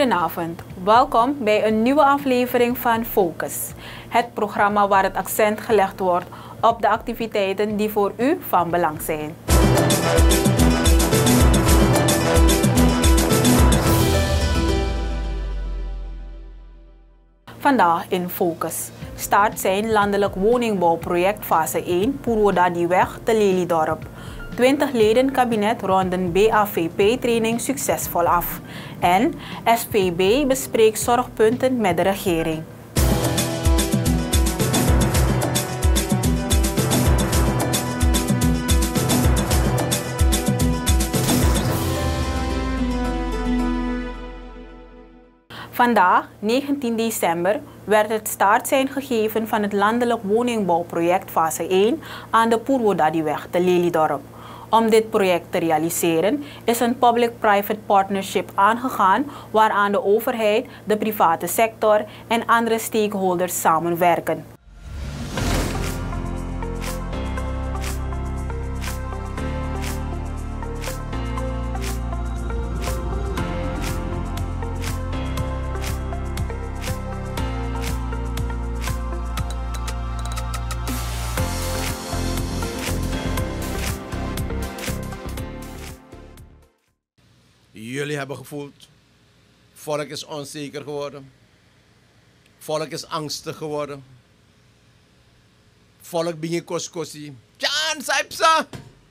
Goedenavond, welkom bij een nieuwe aflevering van Focus. Het programma waar het accent gelegd wordt op de activiteiten die voor u van belang zijn. Vandaag in Focus start zijn landelijk woningbouwproject fase 1 Purwodadiweg te Lelydorp. 20 leden kabinet ronden BAVP-training succesvol af. En SVB bespreekt zorgpunten met de regering. Vandaag, 19 december, werd het startsein gegeven van het landelijk woningbouwproject fase 1 aan de Purwodadiweg te Lelydorp. Om dit project te realiseren is een public-private partnership aangegaan waaraan de overheid, de private sector en andere stakeholders samenwerken. Jullie hebben gevoeld, volk is onzeker geworden, volk is angstig geworden, volk begint koskosi. Jan saipsa,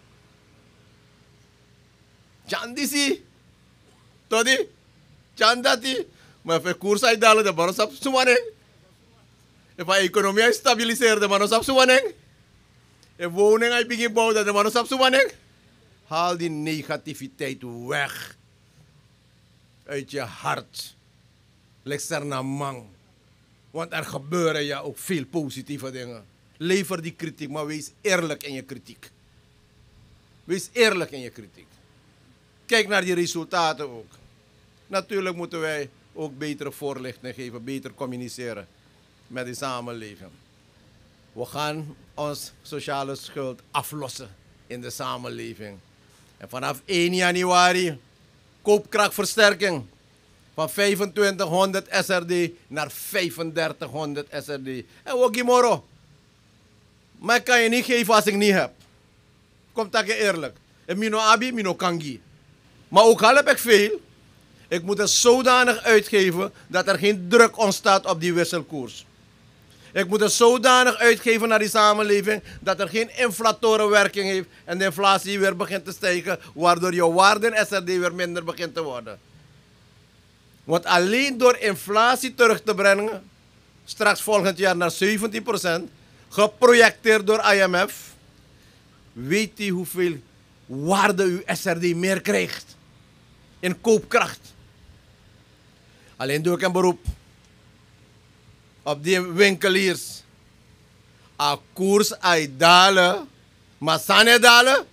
Jan disi, todi, Jan dati, maar voor koers uitdalen de mannen op sumanen, voor economie stabiliseren de mannen op sumanen, en woning uit begint bouwen de mannen op sumanen. Haal die negativiteit weg. Uit je hart. Leg er naar man. Want er gebeuren ja ook veel positieve dingen. Lever die kritiek, maar wees eerlijk in je kritiek. Wees eerlijk in je kritiek. Kijk naar die resultaten ook. Natuurlijk moeten wij ook betere voorlichting geven, beter communiceren met de samenleving. We gaan ons sociale schuld aflossen in de samenleving. En vanaf 1 januari... koopkrachtversterking van 2500 SRD naar 3500 SRD. En Wogimoro. Maar ik kan je niet geven als ik niet heb. Komt dat eerlijk. En mino abi, mino kangi. Maar ook al heb ik veel, ik moet het zodanig uitgeven dat er geen druk ontstaat op die wisselkoers. Ik moet het zodanig uitgeven naar die samenleving dat er geen inflatorenwerking heeft en de inflatie weer begint te stijgen, waardoor je waarde in SRD weer minder begint te worden. Want alleen door inflatie terug te brengen, straks volgend jaar naar 17%, geprojecteerd door IMF, weet u hoeveel waarde uw SRD meer krijgt in koopkracht. Alleen doe ik een beroep op die winkeliers. A koers ay dalen. Maar sane dalen?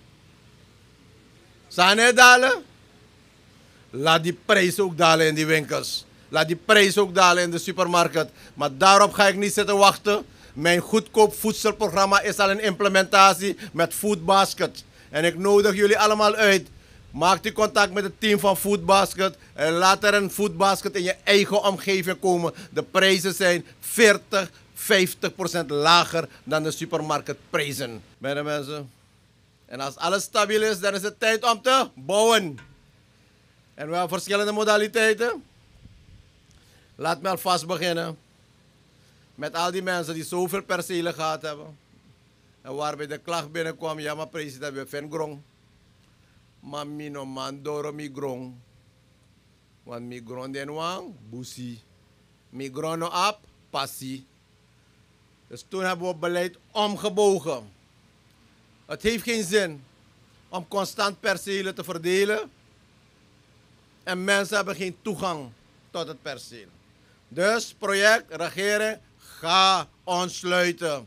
Sane dalen? Laat die prijs ook dalen in die winkels. Laat die prijs ook dalen in de supermarkt. Maar daarop ga ik niet zitten wachten. Mijn goedkoop voedselprogramma is al in implementatie met Food Basket. En ik nodig jullie allemaal uit. Maak die contact met het team van Food Basket en laat er een Food Basket in je eigen omgeving komen. De prijzen zijn 40-50% lager dan de supermarktprijzen. Beste mensen. En als alles stabiel is, dan is het tijd om te bouwen. En we hebben verschillende modaliteiten. Laat me alvast beginnen met al die mensen die zoveel percelen gehad hebben. En waarbij de klacht binnenkwam, ja maar president, we vinden grond. Maar mino mandoro mi grong. Want mi grond den wang, busi. Mi grond no ap, passie. Dus toen hebben we het beleid omgebogen. Het heeft geen zin om constant percelen te verdelen. En mensen hebben geen toegang tot het perceel. Dus project, regering, ga ontsluiten.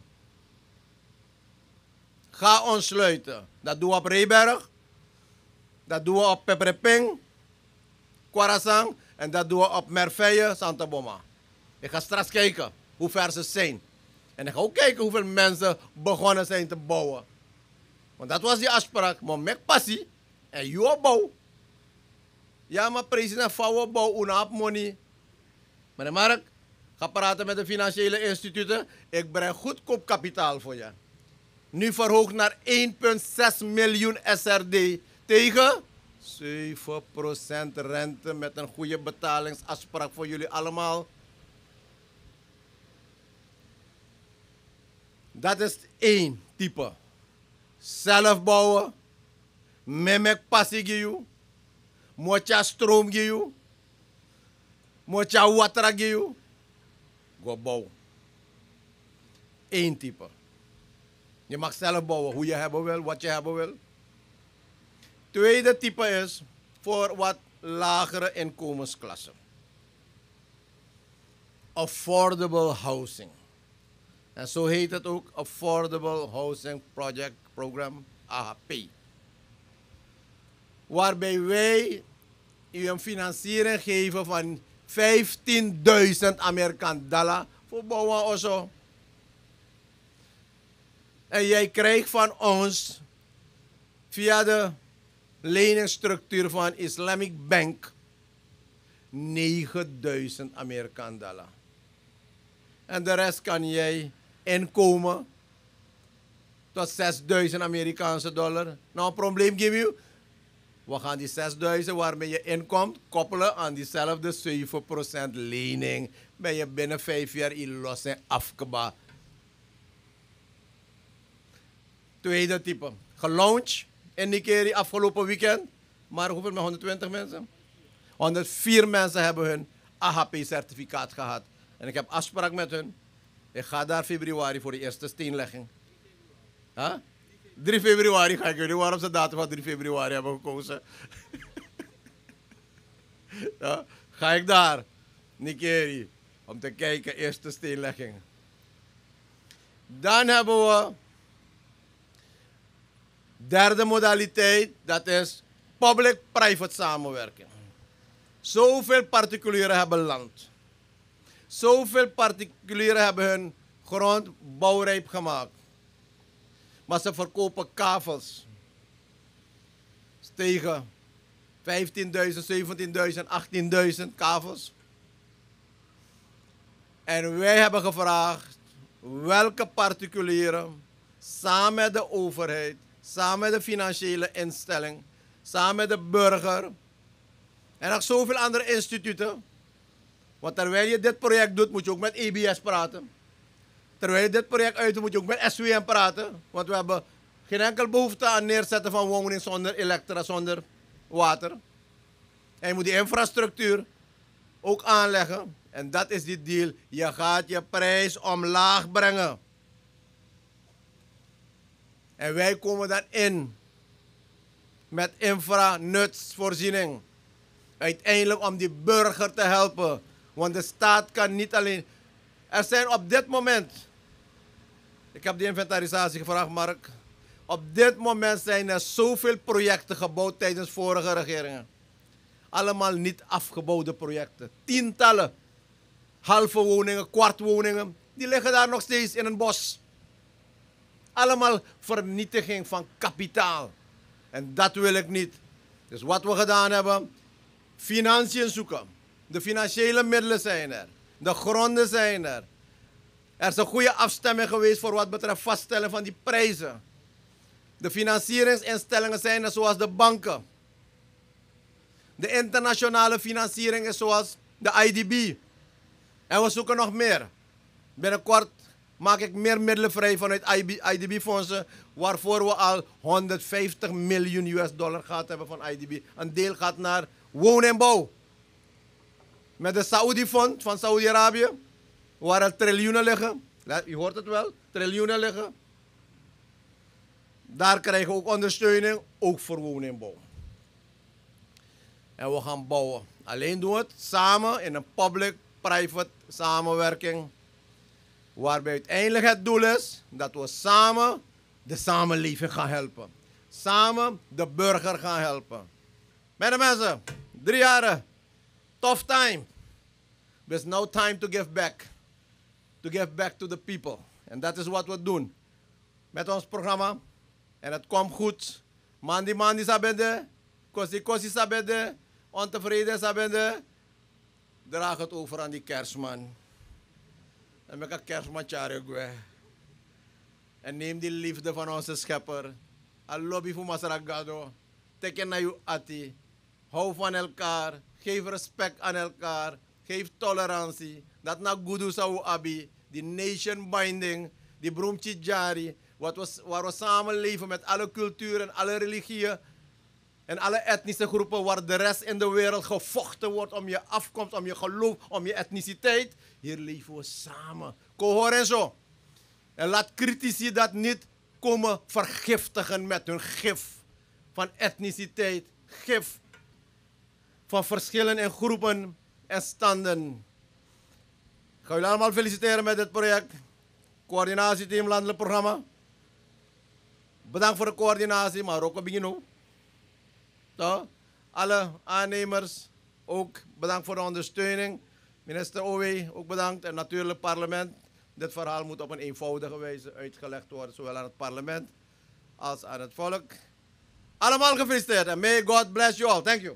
Ga ontsluiten. Dat doen we op Reeberg. Dat doen we op Pepereping, Kwarassang en dat doen we op Merveille, Santa Boma. Ik ga straks kijken hoe ver ze zijn. En ik ga ook kijken hoeveel mensen begonnen zijn te bouwen. Want dat was die afspraak. Maar met passie en jouw bouw. Ja, maar president Fouwe bouw unap money. Meneer Mark, ga praten met de financiële instituten. Ik breng goedkoop kapitaal voor je. Nu verhoogd naar 1,6 miljoen SRD tegen 7% rente met een goede betalingsafspraak voor jullie allemaal. Dat is één type. Zelf bouwen. Memek passie geven. Mocha stroom geven. Mocha water geven. Go bouwen. Eén type. Je mag zelf bouwen hoe je hebben wil, wat je hebben wil. Tweede type is voor wat lagere inkomensklassen. Affordable housing. En zo heet het ook, Affordable Housing Project Program, AHP. Waarbij wij u een financiering geven van 15.000 Amerikaan dollar voor bouwen of zo. En jij krijgt van ons via de leningsstructuur van Islamic Bank 9.000 Amerikaan dollar. En de rest kan jij inkomen tot 6.000 Amerikaanse dollar. Nou, een probleem geef je. We gaan die 6.000 waarmee je inkomt koppelen aan diezelfde 7% lening. Ben je binnen 5 jaar in los en afgeba. Tweede type. Gelaunched in Nigeria afgelopen weekend. Maar hoeveel met 120 mensen? 104 mensen hebben hun AHP-certificaat gehad. En ik heb afspraak met hun. Ik ga daar februari voor de eerste steenlegging. Huh? 3 februari ga ik jullie. Waarom ze datum van 3 februari hebben gekozen? Ja, ga ik daar, Nigeria, om te kijken, eerste steenlegging. Dan hebben we derde modaliteit, dat is public-private samenwerking. Zoveel particulieren hebben land. Zoveel particulieren hebben hun grond bouwrijp gemaakt. Maar ze verkopen kavels tegen 15.000, 17.000, 18.000 kavels. En wij hebben gevraagd welke particulieren samen met de overheid, samen met de financiële instelling, samen met de burger en nog zoveel andere instituten. Want terwijl je dit project doet, moet je ook met EBS praten. Terwijl je dit project uitdoet, moet je ook met SWM praten. Want we hebben geen enkel behoefte aan neerzetten van woningen zonder elektra, zonder water. En je moet die infrastructuur ook aanleggen. En dat is die deal. Je gaat je prijs omlaag brengen. En wij komen dan in met infra-nutsvoorziening. Uiteindelijk om die burger te helpen. Want de staat kan niet alleen. Er zijn op dit moment, ik heb die inventarisatie gevraagd, Mark. Op dit moment zijn er zoveel projecten gebouwd tijdens vorige regeringen. Allemaal niet afgebouwde projecten. Tientallen halve woningen, kwartwoningen, die liggen daar nog steeds in een bos. Allemaal vernietiging van kapitaal. En dat wil ik niet. Dus wat we gedaan hebben, financiën zoeken. De financiële middelen zijn er. De gronden zijn er. Er is een goede afstemming geweest voor wat betreft vaststellen van die prijzen. De financieringsinstellingen zijn er zoals de banken. De internationale financiering is zoals de IDB. En we zoeken nog meer. Binnenkort maak ik meer middelen vrij vanuit IDB-fondsen, waarvoor we al 150 miljoen US$ gehad hebben van IDB. Een deel gaat naar woon en bouw. Met de Saudi-fonds van Saudi-Arabië, waar er triljoenen liggen. Je hoort het wel, triljoenen liggen. Daar krijgen we ook ondersteuning, ook voor wonen en bouw. En we gaan bouwen. Alleen doen we het samen in een public-private samenwerking. Waarbij uiteindelijk het doel is dat we samen de samenleving gaan helpen. Samen de burger gaan helpen. Met de mensen, 3 jaren, tough time. But it's now time to give back. To give back to the people. En dat is wat we doen met ons programma. En het komt goed. Mandi sabede, kosi sabede. ontevreden zijn, draag het over aan die kerstman. En met een kerstman tjarigwe. En neem die liefde van onze schepper. Een lobby voor Masaragado. Teken naar je ati. Hou van elkaar. Geef respect aan elkaar. Geef tolerantie. Dat na gudu zou abi. Die nation binding. Die broemtje jari. Waar we samen leven met alle culturen, alle religieën. En alle etnische groepen waar de rest in de wereld gevochten wordt om je afkomst, om je geloof, om je etniciteit. Hier leven we samen. Cohoren zo. En laat critici dat niet komen vergiftigen met hun gif van etniciteit, gif van verschillen in groepen en standen. Ik ga jullie allemaal feliciteren met dit project. Coördinatieteam Landelijk Programma. Bedankt voor de coördinatie, maar ook een begin. Alle aannemers, ook bedankt voor de ondersteuning. Minister Owe, ook bedankt. En natuurlijk het parlement. Dit verhaal moet op een eenvoudige wijze uitgelegd worden, zowel aan het parlement als aan het volk. Allemaal gefeliciteerd en may God bless you all. Thank you.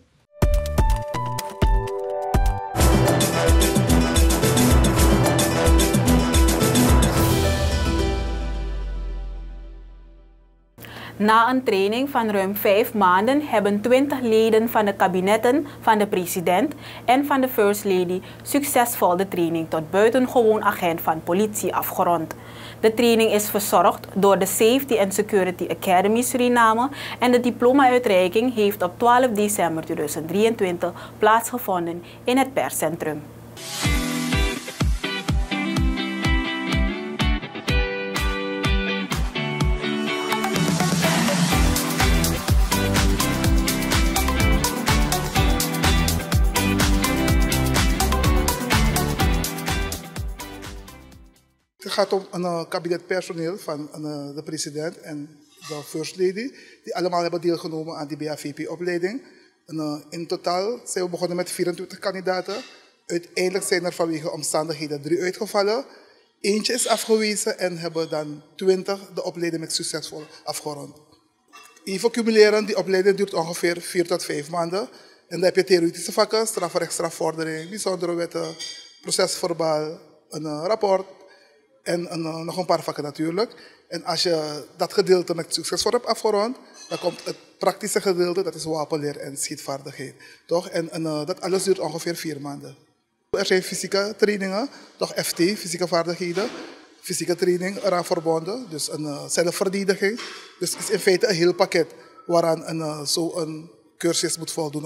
Na een training van ruim 5 maanden hebben 20 leden van de kabinetten van de president en van de First Lady succesvol de training tot buitengewoon agent van politie afgerond. De training is verzorgd door de Safety and Security Academy Suriname en de diploma-uitreiking heeft op 12 december 2023 plaatsgevonden in het perscentrum. Het gaat om een kabinetpersoneel van de president en de First Lady, die allemaal hebben deelgenomen aan die BAVP-opleiding. In totaal zijn we begonnen met 24 kandidaten. Uiteindelijk zijn er vanwege omstandigheden 3 uitgevallen. Eentje is afgewezen en hebben dan 20 de opleiding met succesvol afgerond. Even cumuleren, die opleiding duurt ongeveer 4 tot 5 maanden. En dan heb je theoretische vakken, strafrecht, strafvordering, bijzondere wetten, procesverbaal, een rapport. En nog een paar vakken natuurlijk. En als je dat gedeelte met succesvol hebt afgerond, dan komt het praktische gedeelte, dat is wapenleer en schietvaardigheid. Toch? En dat alles duurt ongeveer 4 maanden. Er zijn fysieke trainingen, toch FT, fysieke vaardigheden. Fysieke training eraan verbonden, dus een zelfverdediging. Dus het is in feite een heel pakket waaraan zo'n cursus moet voldoen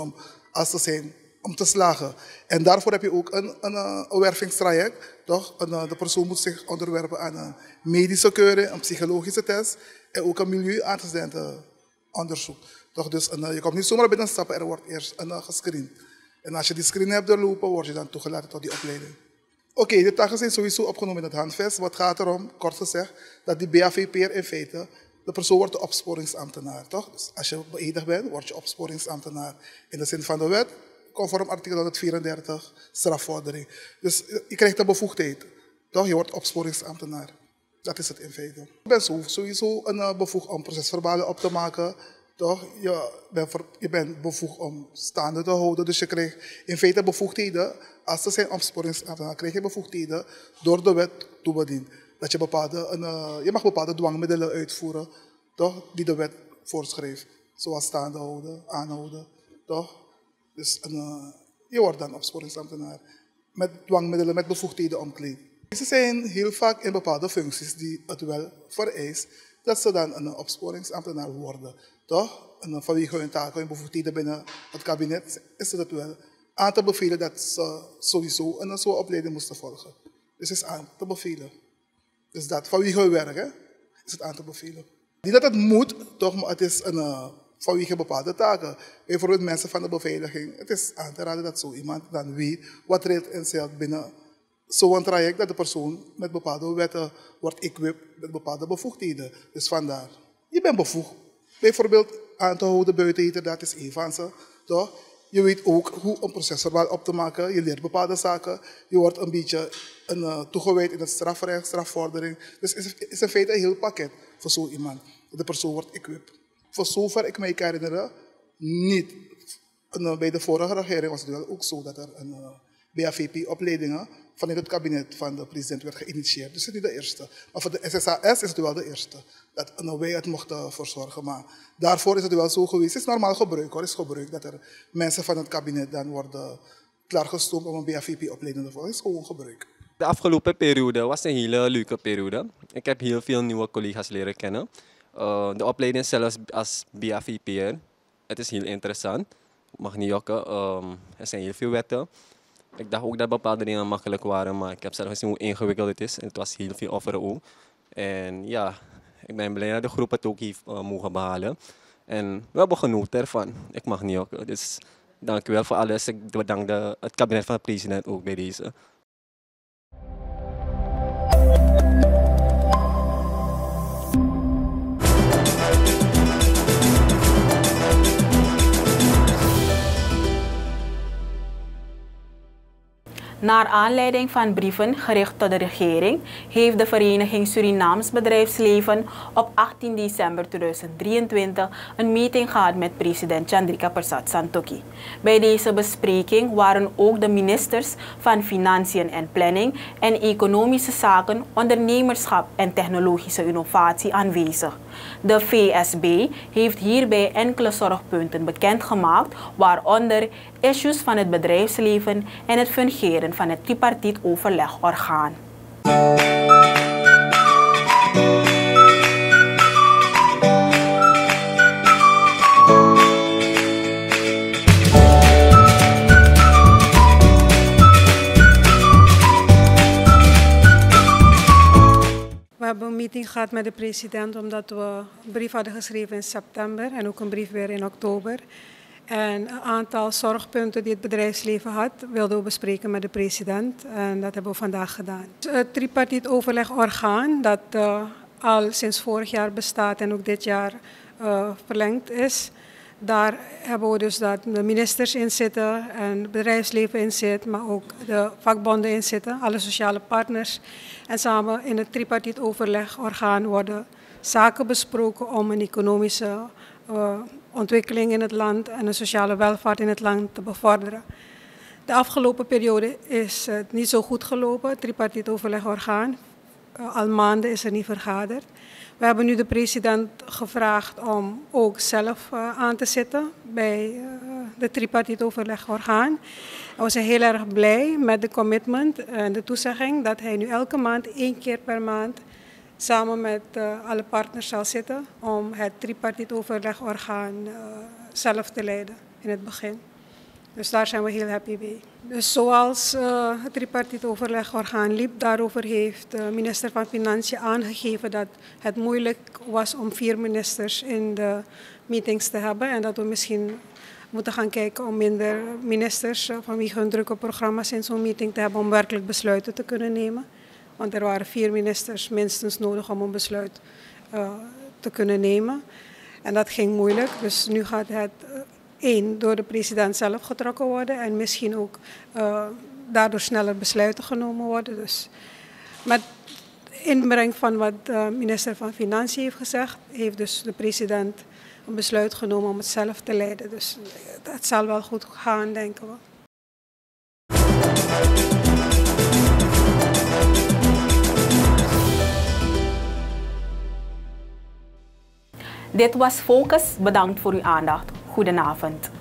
om te slagen. En daarvoor heb je ook een wervingstraject. Toch? De persoon moet zich onderwerpen aan een medische keuring, een psychologische test en ook een milieuantecedenten-onderzoek. Dus je komt niet zomaar binnenstappen, er wordt eerst gescreend. En als je die screen hebt doorlopen, word je dan toegelaten tot die opleiding. Oké, de taken zijn sowieso opgenomen in het handvest. Wat gaat erom, kort gezegd, dat die BAVP'er in feite, de persoon wordt de opsporingsambtenaar. Toch? Dus als je beëdigd bent, word je opsporingsambtenaar in de zin van de wet. Conform artikel 134, strafvordering. Dus je krijgt de bevoegdheid. Toch? Je wordt opsporingsambtenaar. Dat is het in feite. Je bent sowieso bevoegd om procesverbalen op te maken. Toch? Je bent bevoegd om staande te houden. Dus je krijgt in feite bevoegdheden. Als er zijn opsporingsambtenaar, krijg je bevoegdheden door de wet toebediend. Dat je je mag bepaalde dwangmiddelen uitvoeren, toch? Die de wet voorschrijft. Zoals staande houden, aanhouden. Toch? Dus je wordt dan opsporingsambtenaar met dwangmiddelen, met bevoegdheden omkleed. Ze zijn heel vaak in bepaalde functies die het wel vereist dat ze dan een opsporingsambtenaar worden. Toch? En vanwege hun taken en bevoegdheden binnen het kabinet is het wel aan te bevelen dat ze sowieso een zo'n opleiding moesten volgen. Dus het is aan te bevelen. Dus dat vanwege hun werk is het aan te bevelen. Niet dat het moet, toch, maar het is vanwege bepaalde taken. Bijvoorbeeld mensen van de beveiliging. Het is aan te raden dat zo iemand dan weet wat er in zit binnen zo'n traject, dat de persoon met bepaalde wetten wordt equipped met bepaalde bevoegdheden. Dus vandaar. Je bent bevoegd. Bijvoorbeeld aan te houden buiten, dat is een van ze. Toch? Je weet ook hoe een procesverbaal op te maken. Je leert bepaalde zaken. Je wordt een beetje toegewijd in het strafrecht, strafvordering. Dus het is in feite een heel pakket voor zo iemand. De persoon wordt equipped. Voor zover ik mij kan herinneren, niet. bij de vorige regering was het wel ook zo dat er een BAVP-opleidingen vanuit het kabinet van de president werd geïnitieerd. Dus het is niet de eerste. Maar voor de SSAS is het wel de eerste. Dat wij het mochten verzorgen. Maar daarvoor is het wel zo geweest. Het is normaal gebruik hoor. Het is gebruik dat er mensen van het kabinet dan worden klaargestoomd om een BAVP-opleiding te volgen. Het is gewoon gebruik. De afgelopen periode was een hele leuke periode. Ik heb heel veel nieuwe collega's leren kennen. De opleiding zelfs als BAVP'er. Het is heel interessant. Ik mag niet jokken. Er zijn heel veel wetten. Ik dacht ook dat bepaalde dingen makkelijk waren, maar ik heb zelf gezien hoe ingewikkeld het is. En het was heel veel offeren ook. En ja, ik ben blij dat de groep het ook heeft mogen behalen. En we hebben genoten ervan. Ik mag niet jokken. Dus dank u wel voor alles. Ik bedank het kabinet van de president ook bij deze. Naar aanleiding van brieven gericht tot de regering heeft de Vereniging Surinaams Bedrijfsleven op 18 december 2023 een meeting gehad met president Chandrika Persat Santokhi. Bij deze bespreking waren ook de ministers van Financiën en Planning en Economische Zaken, Ondernemerschap en Technologische Innovatie aanwezig. De VSB heeft hierbij enkele zorgpunten bekendgemaakt, waaronder issues van het bedrijfsleven en het fungeren van het tripartiet overlegorgaan. We hebben een meeting gehad met de president omdat we een brief hadden geschreven in september en ook een brief weer in oktober. En een aantal zorgpunten die het bedrijfsleven had, wilden we bespreken met de president. En dat hebben we vandaag gedaan. Het tripartiet overlegorgaan, dat al sinds vorig jaar bestaat en ook dit jaar verlengd is. Daar hebben we dus dat de ministers in zitten en het bedrijfsleven in zit, maar ook de vakbonden in zitten, alle sociale partners. En samen in het tripartiet overlegorgaan worden zaken besproken om een economische ontwikkeling in het land en een sociale welvaart in het land te bevorderen. De afgelopen periode is het niet zo goed gelopen, het tripartiet overlegorgaan. Al maanden is er niet vergaderd. We hebben nu de president gevraagd om ook zelf aan te zitten bij de tripartiet overlegorgaan. We zijn heel erg blij met de commitment en de toezegging dat hij nu elke maand 1 keer per maand samen met alle partners zal zitten om het tripartiet overlegorgaan zelf te leiden in het begin. Dus daar zijn we heel happy mee. Dus zoals het tripartiet overlegorgaan liep, daarover heeft de minister van Financiën aangegeven dat het moeilijk was om 4 ministers in de meetings te hebben en dat we misschien moeten gaan kijken om minder ministers vanwege hun drukke programma's in zo'n meeting te hebben om werkelijk besluiten te kunnen nemen. Want er waren 4 ministers minstens nodig om een besluit te kunnen nemen. En dat ging moeilijk. Dus nu gaat het door de president zelf getrokken worden. En misschien ook daardoor sneller besluiten genomen worden. Dus met inbreng van wat de minister van Financiën heeft gezegd, heeft dus de president een besluit genomen om het zelf te leiden. Dus dat zal wel goed gaan, denken we. Dit was Focus. Bedankt voor uw aandacht. Goedenavond.